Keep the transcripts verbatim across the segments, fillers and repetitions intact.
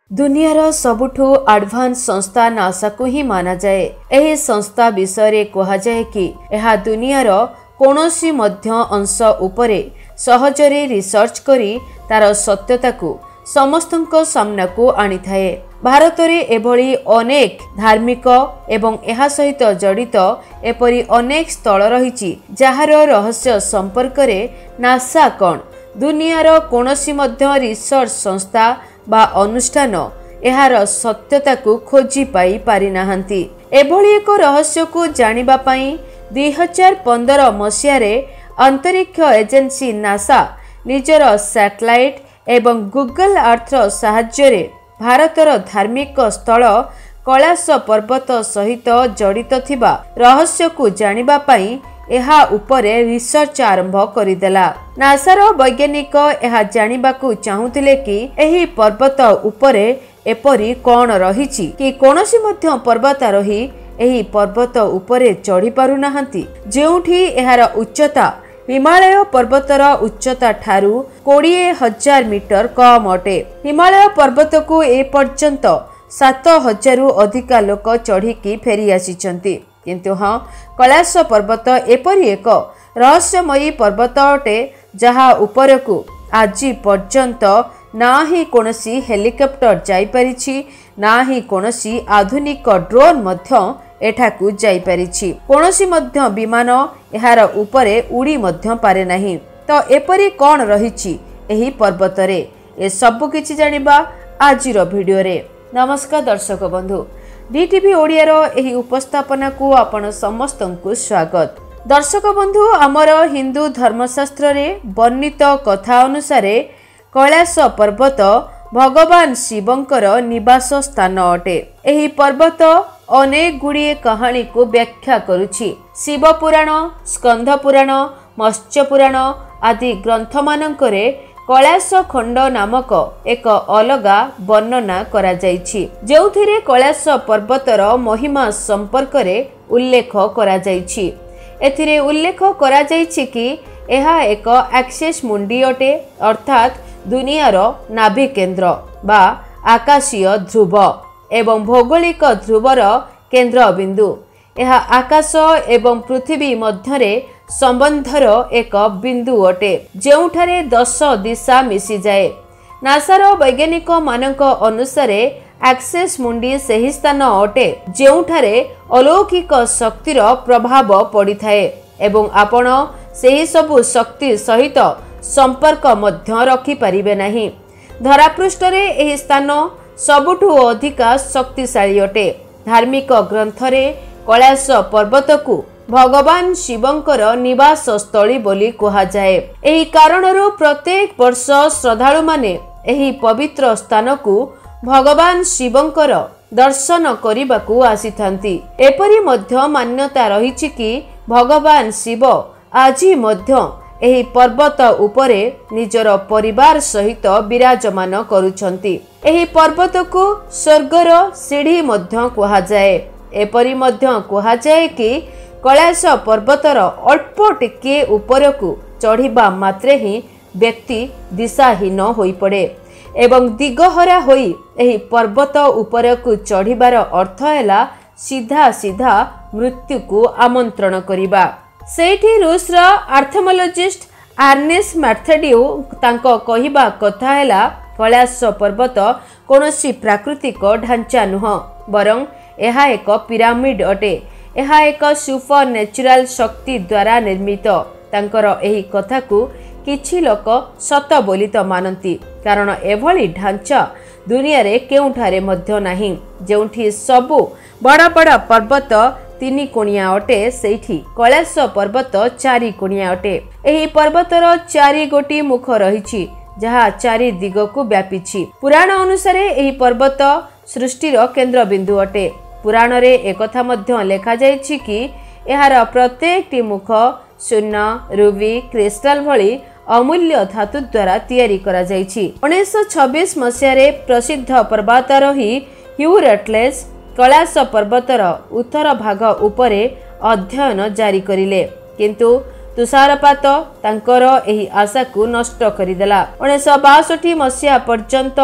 दुनियार सबुठु एडवांस संस्था नासा को ही माना जाए। एही संस्था विषय कहुए कि यह दुनियार कौनसी मध्य अंश उपरे सहजरे रिसर्च करी तार सत्यता को समस्तଙ୍କ सामना को आनी थाए। भारत रे एभली अनेक धार्मिक एवं एहा सहित जड़ित एपरी अनेक स्थल रहिछि जहार रहस्य संपर्क रे नासा कौन दुनियार कौनसी मध्य रिसर्च संस्था बा अनुष्ठान एहार सत्यता को खोजी पाई पारि नाहंती। एभली एक रहस्य को जानिबा पाई दुई हजार पंद्रह मसीह रे अंतरिक्ष एजेंसी नासा निजर सैटेलाइट एवं गूगल अर्थ साहाय्य रे भारतर धार्मिक स्थल कैलाश पर्वत सहित जड़ित थिबा रहस्य को जानिबा पाई एहा उपरे रिसर्च आरंभ करिदेला। नासार वैज्ञानिक एहा जानिबाकू चाहुथिले कि एही पर्वत उपरे एपरी कौन रहिछि कि कोनोसी मध्य पर्वतारोही एही पर्वत उपरे चढ़ी पारु नाहंती, जेउठी एहार उच्चता हिमालय पर्वतर उच्चता ठारू कोड़े हजार मीटर कम अटे। हिमालय पर्वत को ए पर्यंत सात हजारू अधिका लोक चढ़ी फेरी आसीचंती, किंतु हाँ कैलाश पर्वत एपरी एक रहस्यमयी पर्वत अटे जहा उपरकू आज पर्यंत ना ही कोनोसी हेलिकॉप्टर जाई परिछि ना ही कोनोसी आधुनिक ड्रोन मध्य एठाकू जाई परिछि। कोनोसी मध्य विमान एहार उपरे उड़ी मध्य पारे नाही। तो एपरी कौन रहिछि एही पर्वत रे ए सब किछि जानिबा आजिर वीडियो रे। नमस्कार दर्शक बंधु, डीटीवी ओडियार एही उपस्थापना को आपण समस्तंकु स्वागत। दर्शक बंधु, आमर हिंदू धर्मशास्त्र रे वर्णित कथा अनुसार कैलाश पर्वत भगवान शिवंकर निवास स्थान अटे। एही पर्वत अनेक गुड़िए कहानी को व्याख्या करुछि। शिव पुराण, स्कंध पुराण, मत्स्य पुराण आदि ग्रंथ मानकरे कैलाश खंड नामक एक अलगा वर्णना करा जाइछि, जेउथिरे कैलाश पर्वतर महिमा संपर्क रे उल्लेख करा जाइछि। एथिरे उल्लेख करा जाइछि कि एहा एक एक्सेस मुंडी अटे, अर्थात दुनियार नाभि केंद्र बा आकाशीय ध्रुव एवं भौगोलिक ध्रुवर केंद्र बिंदु। यह आकाश एवं पृथ्वी मध्यरे संबंधर एक बिंदु अटे, जेउठारे दस दिशा मिसी जाए। नासार वैज्ञानिक मानक अनुसार एक्सेस मुंडी सही स्थान अटे जेउठारे अलौकिक शक्तिर प्रभाव पड़ी थाए एवं आपण सही सबु शक्ति सहित संपर्क मध्य रखि परिबे नाही। धरापृष्ठ रे एही स्थान सबुठु अधिका शक्तिशाली अटे। धार्मिक ग्रंथ रे कैलाश पर्वत को भगवान शिवंकर निवास स्थली बोली कहा जाए। एही कारणरू प्रत्येक वर्ष श्रद्धालु माने एही पवित्र स्थान को भगवान शिवंकर दर्शन करिबाकू आसीथांती। एपरि मध्य मान्यता रहिछि कि भगवान शिव आजि मध्य एही पर्वत उपरे निजर परिवार सहित विराजमान करुछंती। एही पर्वत को स्वर्गर सीढ़ी मध्य कहा जाए। एपरि मध्य कहा जाए कि कैलाश पर्वतर अल्प टिके उपरकू चढ़िबा मात्रे ही व्यक्ति दिशाहीन होई पड़े एवं दिगहरा होई एही पर्वत उपरकू चढ़िबार अर्थ हैला सीधा सीधा मृत्यु को आमंत्रण करिबा। सेठी रूस रा आर्थमोलॉजिस्ट आर्नेस मैथडियो तांको कहिबा कथा हैला कैलाश पर्वत कोनोसी प्राकृतिक ढांचा नुह, बरं एहा एक पिरामिड अटे। एहा एक सुपर नेचुरल शक्ति द्वारा निर्मित। तांकर एही कथा को किछि लोक सत बोली तो मानती, कारण एभली ढांचा दुनिया रे केउठारे मध्य नाही। जेउठी सबु बड़ बड़ पर्वत तीन कोणिया अटे, सेठी कैलाश पर्वत चारि कोणिया अटे। एही पर्वतर चारि गोटी मुख रहिछि जहा चारि दिग को व्यापीछि। पुराण अनुसार एही पर्वत सृष्टिर केंद्र बिंदु अटे। पुराण रे एकथा मध्य लेखा जाइछि कि एहार प्रत्येक टी मुख सुन्न, रुबी, क्रिस्टाल भली अमूल्य धातु द्वारा तैयारी करा जाइछि। उन्नीस सौ छब्बीस मसीह रे प्रसिद्ध पर्वतारोही ह्यू रटलेस कैलाश पर्वतर उत्तर भाग उपरे अध्ययन जारी करिले, किंतु तुषारपात तांकर एही आशा को नष्ट करिदेला। उन्नीस सौ बासठ मसीहा पर्यंत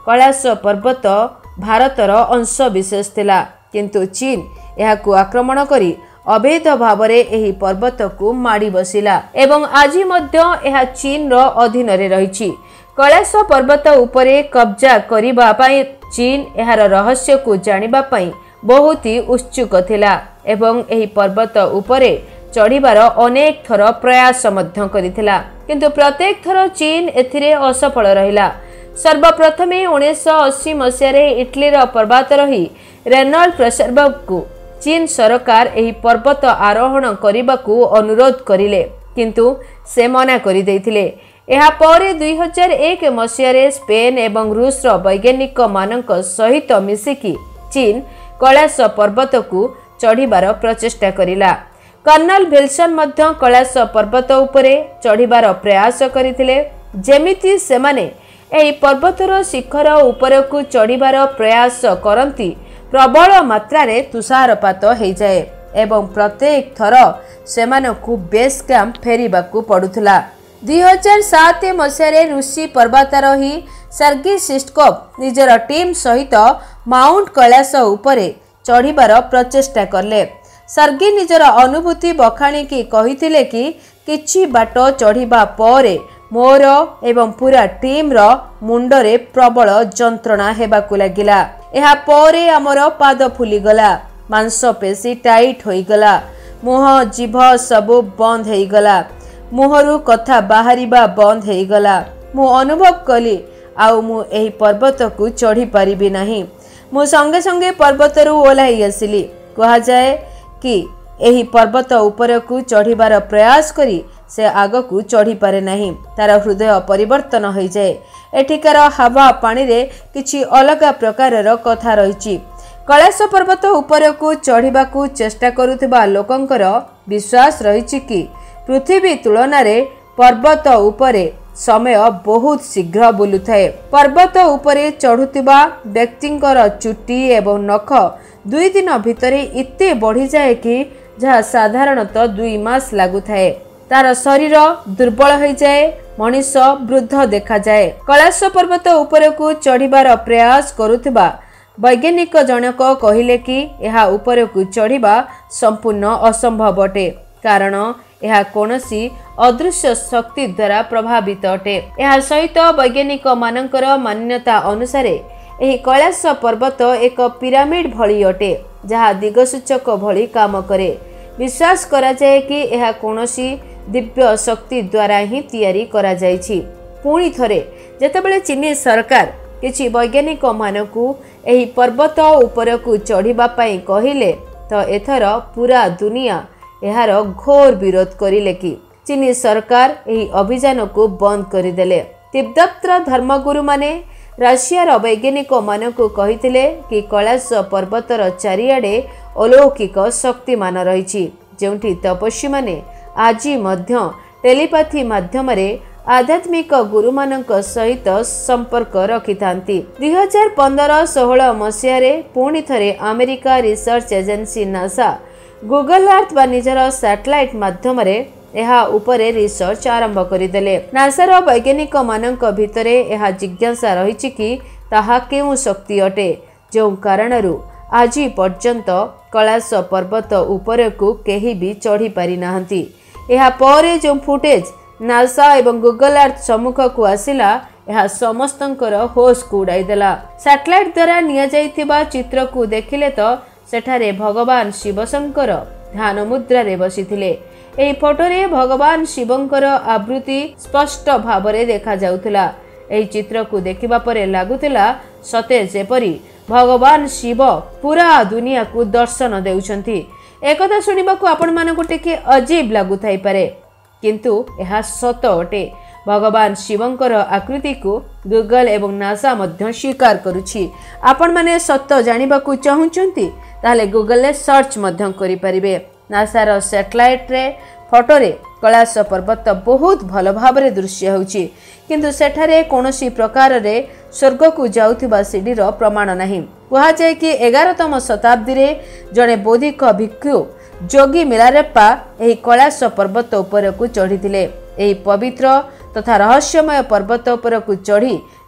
कैलाश पर्वत भारतर अंश विशेष थिला, किंतु चीन एहाकु आक्रमण करी अवैध भाव में पर्वत को माड़ी बसिला एवं आज मध्य चीन रो अधीन रे रहिछि। कैलाश पर्वत उपरे कब्जा करिबा पई चीन एहार रहस्य को जानिबा पई बहुत ही उत्सुक थिला एवं एही पर्वत उपरे चढ़िबार अनेक थर प्रयास मध्य करिथिला, किंतु प्रत्येक थर चीन एथिरे असफल रहिला। सर्वप्रथमे उन्नीस अस्सी मसीह इटलीर पर्वतारोही रही रेनॉल्ड प्रेसरबर्ग को चीन सरकार एही पर्वत आरोहण करने अनुरोध करिले, किंतु से मना करि दैथिले। एहा परे दुई हजार एक मसीह स्पेन एवं रूस वैज्ञानिक मानक सहित मिसिकी चीन कैलाश पर्वत को चढ़िबार प्रचेष्टा करिला। कर्नल विल्सन मध्य कैलाश पर्वत उपरे चढ़िबार प्रयास करथिले। जेमिति सेमाने एही पर्वतर शिखर उपरकू चढ़िबार प्रयास करती प्रबल मात्रा रे तुषारपात हो जाए एवं प्रत्येक थर सेमानकू बेस कैंप फेरिबाकू पड़ुथला। दुई हजार सात मसीह रूसी पर्वतारोही सर्गी सिस्कोव निजर टीम सहित माउंट कैलाश उपरे चढ़िबार प्रचेष्टा करले। सर्गी निजर अनुभूति बखाणी की कहिथिले कि किछि बाट चढ़िबा परे मोर एवं पूरा टीम रो मुंडरे प्रबल जंत्रणा हेबाकू लागिला। एहा परे हमर पाद फुलीगला, मांसपेशी टाइट होईगला, मुह जीभ सबु बंद होईगला, मुहरु कथा बाहरिबा बंद होईगला। मु अनुभव कली आउ मु एही पर्वत को चढ़ी पारिबी नाही। मु संगे संगे पर्वतरु ओल्हाई आसिली। कहा जाए कि एही पर्वत ऊपर को चढ़िबार प्रयास करी से आग को चढ़ी पारे नहीं, तार हृदय परिवर्तन हो जाए। एठिकार हवा पानी रे किछि अलग प्रकार कथा रही। कैलाश पर्वत ऊपर को चढ़िबा को चेष्टा करुथिबा लोकंकर विश्वास रही कि पृथ्वी तुलन में पर्वत उपरे समय बहुत शीघ्र बुलुଥାଏ। पर्वत उपरे चढ़ुथिबा व्यक्तिंकर चुट्टी एवं नख दुई दिन भितरे इत्ते बढ़ी जाए कि जहाँ साधारणतः दुई मास लागुଥାଏ। तार शरीर दुर्बल हो जाए, मनीष वृद्ध देखा जाए। कैलाश पर्वत ऊपर को चढ़िबार प्रयास करुथिबा वैज्ञानिक जनक कहिले कि यह ऊपर को चढ़िबा संपूर्ण असंभव अटे, कारण यह कोनोसी अदृश्य शक्ति द्वारा प्रभावित अटे। यह सहित वैज्ञानिक मानकर मान्यता अनुसार एही कैलाश पर्वत एक पिरामिड भली अटे, जहाँ दिगसूचक भली काम करे। विश्वास करा जाए कि यह कोनोसी दिव्य शक्ति द्वारा ही तैयारी करा जायछि। पुणी थरे जेतेबेले चीनी सरकार किछि वैज्ञानिक मानकू एही पर्वत ऊपर को चढ़िबा पई कहिले तो एथर पूरा दुनिया एहार घोर विरोध करिले कि चीनी सरकार एही अभियान को बंद करिदेले। तिब्बतर धर्मगुरु माने राशियार वैज्ञानिक मानकू कहिथिले कि कैलाश पर्वतर चारिआडे अलौकिक शक्तिमान रहिछि, जेउठी तपस्वी माने आज मध्य टेलीपैथी माध्यम आध्यात्मिक गुरु मानक सहित संपर्क रखिथांती। दुई हजार पंद्रह सोलह मसीह पुणी थरे America research agency NASA Google Earth बा निजर सैटेलाइट माध्यम यहा उपरे रिसर्च आरंभ करदेले। नासार वैज्ञानिक मानक भितरे यहा जिज्ञासा रही कि ताहा केउ शक्ति अटे जो कारणरू आज पर्यंत कैलाश पर्वत ऊपर को केही भी चढ़ी पारि नाहंती। यहा परे जो फुटेज नासा एवं गूगल अर्थ सम्मुख को आसिला यह समस्तंकर होश को उड़ाईदेला। सैटेलाइट द्वारा निया जाइथिबा चित्र को देखिले तो सेठारे भगवान शिवशंकर ध्यान मुद्रा रे बसिथिले। एही फोटो रे भगवान शिवंकर आवृत्ति स्पष्ट भाव रे देखा जाउथला। एही चित्र को देखिबा परे लागुथला सते जेपरी भगवान शिव पूरा दुनिया को दर्शन देउछंती। एकथा सुनिबा को आपण मानको टिके अजीब लागुथाई पारे, किंतु यह सत अटे। भगवान शिवंकर आकृति को गूगल एवं नासा मध्य स्वीकार करुछि। आपण माने सत जानिबा को चाहुचंती ताले गूगल ले सर्च मध्य करि परिबे। नासार सैटेलाइट रे फोटो रे कैलाश पर्वत बहुत भल भाव रे दृश्य होछि, किंतु सेठारे कोनोसी प्रकार रे स्वर्ग को जाउथिबा सीढ़ीर प्रमाण नाही। कहा जाय कि एगारतम शताब्दी रे जणे बौद्धिक भिक्षु जोगी मिलारेप्पा एही कैलाश पर्वत ऊपर को चढ़ीथिले। एही पवित्र तथा रहस्यमय पर्वत ऊपर को चढ़ी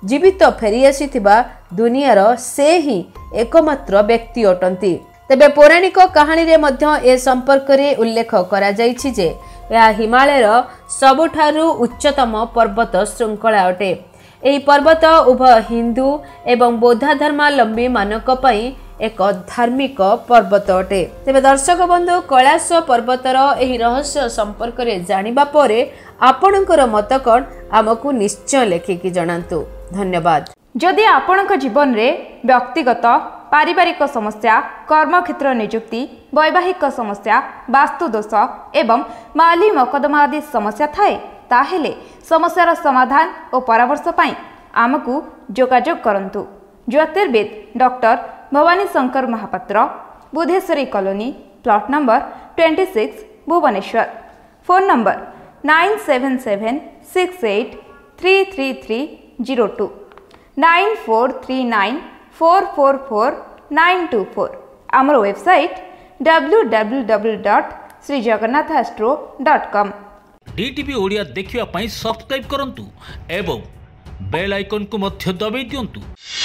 जीवित फेरी आसीथिबा दुनियार से ही एकमात्र व्यक्ति अटंती। तेबे पौराणिक कहानी रे मध्य ए संपर्क रे उल्लेख करा जायछि जे यह हिमालयर सबुठारु उच्चतम पर्वत श्रृंखला अटे। एही पर्वत उभय हिंदू एवं बौद्ध धर्मावलंबी मानक पई एक धार्मिक पर्वत अटे। तेबे दर्शक बंधु कैलाश पर्वतर एही रहस्य संपर्क रे जानिबा परे आपणकर मत कोन आमकु निश्चय लेखिकी जणांतु। धन्यवाद। जदि आपणक जीवन रे व्यक्तिगत पारिवारिक समस्या, कर्मक्षेत्र नियुक्ति, वैवाहिक समस्या, वास्तु दोष एवं माली मकदमा आदि समस्या थाए ताहेले समस्यार समाधान और परामर्श पाई आमकु जोगाजोग करंतु। ज्योतिर्विद doctor Bhabani Shankar Mahapatra, Budheswari colony, plot number छब्बीस, Bhubaneswar. Phone number nine seven seven six eight three three three zero two nine four three nine four four four nine two four. आमर website W W W dot Shri Jagannath astro dot com. DTV Odia देखिवा पई subscribe करंतु एवं bell icon को मध्य दबाई दियंतु।